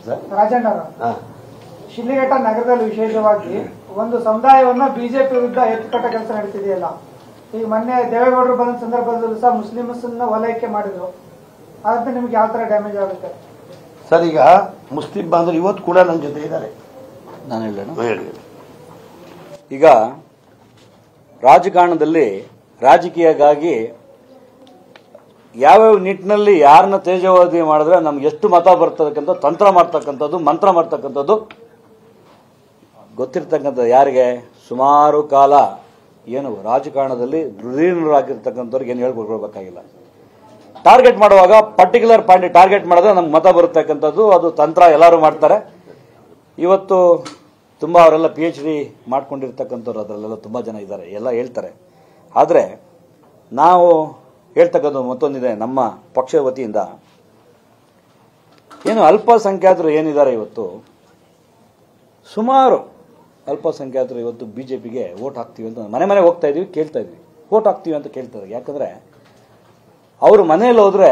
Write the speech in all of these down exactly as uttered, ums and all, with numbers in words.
ರಾಜಣ್ಣ ಶಿಡ್ಲಘಟ್ಟ ನಗರದಲ್ಲಿ ವಿಶೇಷವಾಗಿ ಒಂದು ಸಮುದಾಯವನ್ನ ಬಿಜೆಪಿ ವಿರುದ್ಧ ಎತ್ತುಕಟ್ಟ ಕೆಲಸ ನಡೀತಿದೆಯಲ್ಲ. ಈಗ ಮೊನ್ನೆ ದೇವೇಗೌಡರು ಬಂದ ಸಂದರ್ಭದಲ್ಲೂ ಸಹ ಮುಸ್ಲಿಮ್ಸನ್ನ ವಲಯಕ್ಕೆ ಮಾಡಿದ್ರು. ಅದಂತ ನಿಮ್ಗೆ ಯಾವ ತರ ಡ್ಯಾಮೇಜ್ ಆಗುತ್ತೆ ಸರ್? ಈಗ ಮುಸ್ಲಿಂ ಬಾಂಧವರು ಇವತ್ತು ಕೂಡ ನನ್ನ ಜೊತೆ ಇದ್ದಾರೆ. ನಾನು ಹೇಳೋಣ. ಈಗ ರಾಜಕಾರಣದಲ್ಲಿ ರಾಜಕೀಯಕ್ಕಾಗಿ ಯಾವ್ಯಾವ ನಿಟ್ಟಿನಲ್ಲಿ ಯಾರನ್ನ ತೇಜೋವಧಿ ಮಾಡಿದ್ರೆ ನಮ್ಗೆ ಎಷ್ಟು ಮತ ಬರ್ತಕ್ಕಂಥ ತಂತ್ರ ಮಾಡ್ತಕ್ಕಂಥದ್ದು, ಮಂತ್ರ ಮಾಡ್ತಕ್ಕಂಥದ್ದು ಗೊತ್ತಿರ್ತಕ್ಕಂಥದ್ದು ಯಾರಿಗೆ? ಸುಮಾರು ಕಾಲ ಏನು ರಾಜಕಾರಣದಲ್ಲಿ ಧೃಢೀನರಾಗಿರ್ತಕ್ಕಂಥವ್ರಿಗೆ ಏನು ಹೇಳ್ಕೊಡ್ಬೇಕಾಗಿಲ್ಲ. ಟಾರ್ಗೆಟ್ ಮಾಡುವಾಗ ಪರ್ಟಿಕ್ಯುಲರ್ ಪಾಯಿಂಟ್ ಟಾರ್ಗೆಟ್ ಮಾಡಿದ್ರೆ ನಮ್ಗೆ ಮತ ಬರ್ತಕ್ಕಂಥದ್ದು, ಅದು ತಂತ್ರ ಎಲ್ಲರೂ ಮಾಡ್ತಾರೆ. ಇವತ್ತು ತುಂಬ ಅವರೆಲ್ಲ ಪಿ ಎಚ್ ಡಿ ಮಾಡ್ಕೊಂಡಿರ್ತಕ್ಕಂಥವ್ರು ಅದರಲ್ಲೆಲ್ಲ ತುಂಬ ಜನ ಇದ್ದಾರೆ, ಎಲ್ಲ ಹೇಳ್ತಾರೆ. ಆದರೆ ನಾವು ಹೇಳ್ತಕ್ಕಂಥ ಮತ್ತೊಂದಿದೆ, ನಮ್ಮ ಪಕ್ಷದ ವತಿಯಿಂದ ಏನು ಅಲ್ಪಸಂಖ್ಯಾತರು ಏನಿದ್ದಾರೆ ಇವತ್ತು, ಸುಮಾರು ಅಲ್ಪಸಂಖ್ಯಾತರು ಇವತ್ತು ಬಿ ಜೆ ಪಿಗೆ ವೋಟ್ ಹಾಕ್ತೀವಿ ಅಂತ ಮನೆ ಮನೆಗೆ ಹೋಗ್ತಾ ಇದೀವಿ, ಕೇಳ್ತಾ ಇದ್ವಿ, ವೋಟ್ ಹಾಕ್ತೀವಿ ಅಂತ ಕೇಳ್ತಾರೆ. ಯಾಕಂದರೆ ಅವರು ಮನೇಲಿ ಹೋದರೆ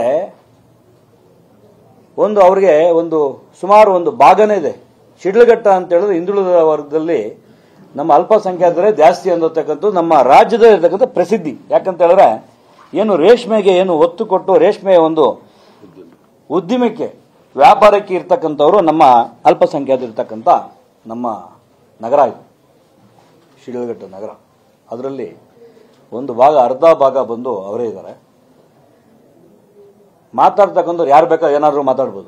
ಒಂದು ಅವ್ರಿಗೆ ಒಂದು ಸುಮಾರು ಒಂದು ಭಾಗನೇ ಇದೆ. ಶಿಡ್ಲಘಟ್ಟ ಅಂತ ಹೇಳಿದ್ರೆ ಹಿಂದುಳಿದ ವರ್ಗದಲ್ಲಿ ನಮ್ಮ ಅಲ್ಪಸಂಖ್ಯಾತರೇ ಜಾಸ್ತಿ ಅನ್ನತಕ್ಕಂಥ ನಮ್ಮ ರಾಜ್ಯದ ಇರತಕ್ಕಂಥ ಪ್ರಸಿದ್ಧಿ. ಯಾಕಂತ ಹೇಳಿದ್ರೆ ಏನು ರೇಷ್ಮೆಗೆ ಏನು ಒತ್ತು ಕೊಟ್ಟು ರೇಷ್ಮೆಯ ಒಂದು ಉದ್ಯಮಕ್ಕೆ ವ್ಯಾಪಾರಕ್ಕೆ ಇರ್ತಕ್ಕಂಥವ್ರು ನಮ್ಮ ಅಲ್ಪಸಂಖ್ಯಾತರು ಇರ್ತಕ್ಕಂಥ ನಮ್ಮ ನಗರ ಇದು ಶಿಡ್ಲಘಟ್ಟ ನಗರ. ಅದರಲ್ಲಿ ಒಂದು ಭಾಗ ಅರ್ಧ ಭಾಗ ಬಂದು ಅವರೇ ಇದ್ದಾರೆ. ಮಾತಾಡ್ತಕ್ಕಂಥವ್ರು ಯಾರು ಬೇಕಾದ್ರೂ ಏನಾದರೂ ಮಾತಾಡ್ಬೋದು.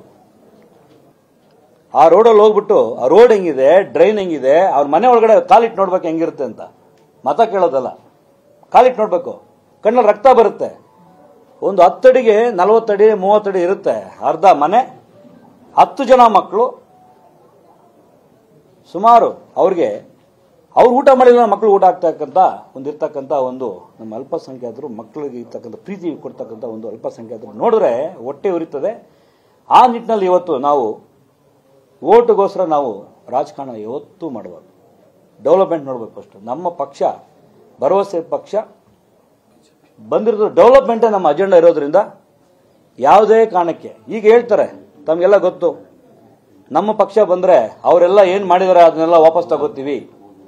ಆ ರೋಡಲ್ಲಿ ಹೋಗ್ಬಿಟ್ಟು ಆ ರೋಡ್ ಹೆಂಗಿದೆ, ಡ್ರೈನ್ ಹೆಂಗಿದೆ, ಅವ್ರ ಮನೆ ಒಳಗಡೆ ಕಾಲಿಟ್ಟು ನೋಡ್ಬೇಕು ಹೆಂಗಿರುತ್ತೆ ಅಂತ ಮತ ಕೇಳೋದಲ್ಲ, ಕಾಲಿಟ್ಟು ನೋಡ್ಬೇಕು. ಕಣ್ಣಲ್ಲಿ ರಕ್ತ ಬರುತ್ತೆ. ಒಂದು ಹತ್ತಡಿಗೆ ನಲವತ್ತಡಿ ಮೂವತ್ತಡಿ ಇರುತ್ತೆ ಅರ್ಧ ಮನೆ, ಹತ್ತು ಜನ ಮಕ್ಕಳು. ಸುಮಾರು ಅವ್ರಿಗೆ ಅವ್ರು ಊಟ ಮಾಡಿದ ಮಕ್ಕಳು ಊಟ ಆಗ್ತಕ್ಕಂಥ ಒಂದು ಇರ್ತಕ್ಕಂಥ ಒಂದು ನಮ್ಮ ಅಲ್ಪಸಂಖ್ಯಾತರು ಮಕ್ಕಳಿಗೆ ಇರ್ತಕ್ಕಂಥ ಪ್ರೀತಿ ಕೊಡ್ತಕ್ಕಂಥ ಒಂದು ಅಲ್ಪಸಂಖ್ಯಾತರು ನೋಡಿದ್ರೆ ಹೊಟ್ಟೆ ಉರಿತದೆ. ಆ ನಿಟ್ಟಿನಲ್ಲಿ ಇವತ್ತು ನಾವು ಓಟ್ಗೋಸ್ಕರ ನಾವು ರಾಜಕಾರಣ ಯಾವತ್ತೂ ಮಾಡಬಾರ್ದು. ಡೆವಲಪ್ಮೆಂಟ್ ನೋಡ್ಬೇಕು. ಫಸ್ಟ್ ನಮ್ಮ ಪಕ್ಷ ಭರವಸೆ ಪಕ್ಷ ಬಂದಿರೋದು ಡೆವಲಪ್ಮೆಂಟೇ ನಮ್ಮ ಅಜೆಂಡಾ ಇರೋದ್ರಿಂದ ಯಾವುದೇ ಕಾರಣಕ್ಕೆ ಈಗ ಹೇಳ್ತಾರೆ ತಮಗೆಲ್ಲ ಗೊತ್ತು, ನಮ್ಮ ಪಕ್ಷ ಬಂದರೆ ಅವರೆಲ್ಲ ಏನು ಮಾಡಿದ್ದಾರೆ ಅದನ್ನೆಲ್ಲ ವಾಪಸ್ ತಗೋತೀವಿ,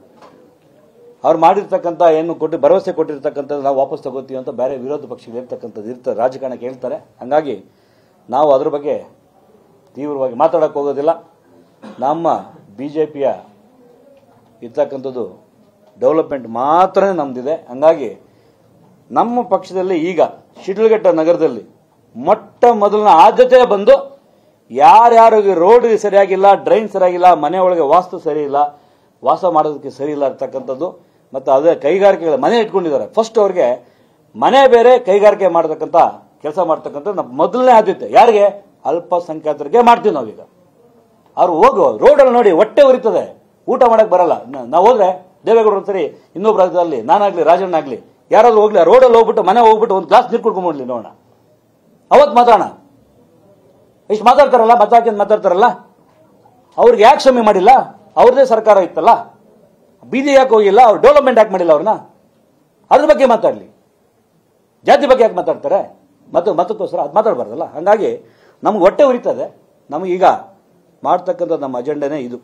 ಅವ್ರು ಮಾಡಿರ್ತಕ್ಕಂಥ ಏನು ಕೊಟ್ಟು ಭರವಸೆ ಕೊಟ್ಟಿರ್ತಕ್ಕಂಥದ್ದು ನಾವು ವಾಪಸ್ ತಗೋತೀವಿ ಅಂತ ಬೇರೆ ವಿರೋಧ ಪಕ್ಷಗಳು ಇರ್ತಕ್ಕಂಥದ್ದು ಇರ್ತಾರೆ, ರಾಜಕಾರಣಕ್ಕೆ ಹೇಳ್ತಾರೆ. ಹಾಗಾಗಿ ನಾವು ಅದ್ರ ಬಗ್ಗೆ ತೀವ್ರವಾಗಿ ಮಾತಾಡೋಕ್ಕೆ ಹೋಗೋದಿಲ್ಲ. ನಮ್ಮ ಬಿ ಜೆ ಪಿಯ ಇರ್ತಕ್ಕಂಥದ್ದು ಡೆವಲಪ್ಮೆಂಟ್ ಮಾತ್ರನೇ ನಮ್ದಿದೆ. ಹಂಗಾಗಿ ನಮ್ಮ ಪಕ್ಷದಲ್ಲಿ ಈಗ ಶಿಡ್ಲಘಟ್ಟ ನಗರದಲ್ಲಿ ಮೊಟ್ಟ ಮೊದಲಿನ ಆದ್ಯತೆ ಬಂದು ಯಾರ್ಯಾರಿಗೆ ರೋಡ್ ಸರಿಯಾಗಿಲ್ಲ, ಡ್ರೈನ್ ಸರಿಯಾಗಿಲ್ಲ, ಮನೆ ಒಳಗೆ ವಾಸ್ತು ಸರಿ ಇಲ್ಲ, ವಾಸ ಮಾಡೋದಕ್ಕೆ ಸರಿ ಇಲ್ಲ ಇರ್ತಕ್ಕಂಥದ್ದು, ಮತ್ತು ಅದೇ ಕೈಗಾರಿಕೆಗಳ ಮನೆ ಇಟ್ಕೊಂಡಿದ್ದಾರೆ. ಫಸ್ಟ್ ಅವ್ರಿಗೆ ಮನೆ ಬೇರೆ, ಕೈಗಾರಿಕೆ ಮಾಡತಕ್ಕಂಥ ಕೆಲಸ ಮಾಡ್ತಕ್ಕಂಥ ನಮ್ಮ ಮೊದಲನೇ ಆದ್ಯತೆ ಯಾರಿಗೆ? ಅಲ್ಪಸಂಖ್ಯಾತರಿಗೆ ಮಾಡ್ತೀವಿ ನಾವೀಗ. ಅವ್ರು ಹೋಗು ರೋಡಲ್ಲಿ ನೋಡಿ ಹೊಟ್ಟೆ ಉರಿತದೆ, ಊಟ ಮಾಡಕ್ಕೆ ಬರಲ್ಲ. ನಾವು ಹೋದ್ರೆ ದೇವೇಗೌಡರು ಸರಿ, ಇನ್ನೊಬ್ಬ ರಾಜ್ಯದಲ್ಲಿ ನಾನಾಗ್ಲಿ ರಾಜಣ್ಣ ಆಗಲಿ ಯಾರಾದ್ರೂ ಹೋಗ್ಲಿ, ರೋಡಲ್ಲಿ ಹೋಗ್ಬಿಟ್ಟು ಮನೆ ಹೋಗ್ಬಿಟ್ಟು ಒಂದು ಗ್ಲಾಸ್ ನೀರು ಕುಡ್ಕೊಂಡ್ಲಿ ನೋಡೋಣ, ಅವತ್ತು ಮಾತಾಡೋಣ. ಇಷ್ಟು ಮಾತಾಡ್ತಾರಲ್ಲ, ಮತ ಹಾಕಿಂದ ಮಾತಾಡ್ತಾರಲ್ಲ, ಅವ್ರಿಗೆ ಯಾಕೆ ಕ್ಷಮೆ ಮಾಡಿಲ್ಲ? ಅವ್ರದೇ ಸರ್ಕಾರ ಇತ್ತಲ್ಲ, ಬೀದಿ ಯಾಕೆ ಹೋಗಿಲ್ಲ? ಅವ್ರು ಡೆವಲಪ್ಮೆಂಟ್ ಯಾಕೆ ಮಾಡಿಲ್ಲ? ಅವ್ರನ್ನ ಅದ್ರ ಬಗ್ಗೆ ಮಾತಾಡಲಿ. ಜಾತಿ ಬಗ್ಗೆ ಯಾಕೆ ಮಾತಾಡ್ತಾರೆ? ಮತ್ತು ಮತಕ್ಕೋಸ್ಕರ ಅದು ಮಾತಾಡಬಾರ್ದಲ್ಲ. ಹಾಗಾಗಿ ನಮ್ಗೆ ಹೊಟ್ಟೆ ಉರಿತದೆ. ನಮಗೀಗ ಮಾಡ್ತಕ್ಕಂಥ ನಮ್ಮ ಅಜೆಂಡನೇ ಇದು.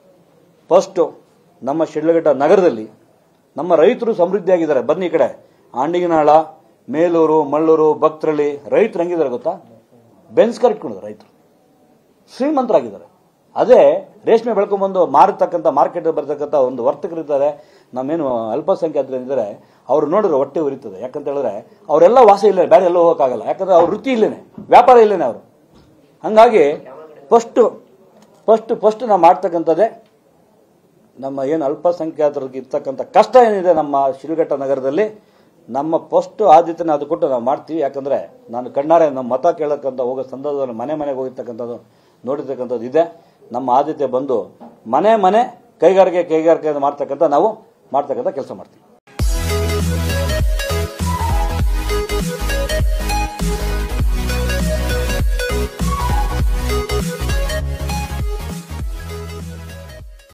ಫಸ್ಟು ನಮ್ಮ ಶಿಡ್ಲಘಟ್ಟ ನಗರದಲ್ಲಿ ನಮ್ಮ ರೈತರು ಸಮೃದ್ಧಿಯಾಗಿದ್ದಾರೆ. ಬನ್ನಿ ಈ ಕಡೆ ಆಂಡಿಗನಾಳ, ಮೇಲೂರು, ಮಳ್ಳೂರು, ಭಕ್ತರಳ್ಳಿ ರೈತರು ಹೆಂಗಿದ್ದಾರೆ ಗೊತ್ತಾ? ಬೆನ್ಸ್ ಕಾರ್ ಇಟ್ಕೊಂಡಿದ್ದಾರೆ ರೈತರು, ಶ್ರೀಮಂತರಾಗಿದ್ದಾರೆ. ಅದೇ ರೇಷ್ಮೆ ಬೆಳ್ಕೊಂಡ್ಬಂದು ಮಾರತಕ್ಕಂಥ ಮಾರ್ಕೆಟ್ ಬರ್ತಕ್ಕಂಥ ಒಂದು ವರ್ತಕರಿದ್ದಾರೆ, ನಮ್ಮೇನು ಅಲ್ಪಸಂಖ್ಯಾತರಿದ್ದಾರೆ, ಅವ್ರು ನೋಡಿದ್ರೆ ಹೊಟ್ಟೆ ಉರಿತದೆ. ಯಾಕಂತ ಹೇಳಿದ್ರೆ ಅವರೆಲ್ಲ ವಾಸ ಇಲ್ಲೇ, ಬೇರೆ ಎಲ್ಲೋ ಹೋಗೋಕ್ಕಾಗಲ್ಲ. ಯಾಕಂದ್ರೆ ಅವ್ರ ವೃತ್ತಿ ಇಲ್ಲೇನೆ, ವ್ಯಾಪಾರ ಇಲ್ಲೇನೆ ಅವರು. ಹಂಗಾಗಿ ಫಸ್ಟು ಫಸ್ಟ್ ಫಸ್ಟ್ ನಾವು ಮಾಡ್ತಕ್ಕಂಥದ್ದೇ ನಮ್ಮ ಏನು ಅಲ್ಪಸಂಖ್ಯಾತರಿಗೆ ಇರ್ತಕ್ಕಂಥ ಕಷ್ಟ ಏನಿದೆ ನಮ್ಮ ಶಿಡ್ಲಘಟ್ಟ ನಗರದಲ್ಲಿ, ನಮ್ಮ ಫಸ್ಟ್ ಆದ್ಯತೆನ ಅದು ಕೊಟ್ಟು ನಾವು ಮಾಡ್ತೀವಿ. ಯಾಕಂದರೆ ನಾನು ಕಣ್ಣಾರೆ ನಮ್ಮ ಮತ ಕೇಳಕ್ಕಂಥ ಹೋಗೋ ಸಂದರ್ಭದಲ್ಲಿ ಮನೆ ಮನೆಗೆ ಹೋಗಿರ್ತಕ್ಕಂಥದ್ದು ನೋಡಿರ್ತಕ್ಕಂಥದ್ದು ಇದೆ. ನಮ್ಮ ಆದ್ಯತೆ ಬಂದು ಮನೆ ಮನೆ ಕೈಗಾರಿಕೆ ಕೈಗಾರಿಕೆ ಮಾಡ್ತಕ್ಕಂಥ ನಾವು ಮಾಡ್ತಕ್ಕಂಥ ಕೆಲಸ ಮಾಡ್ತೀವಿ.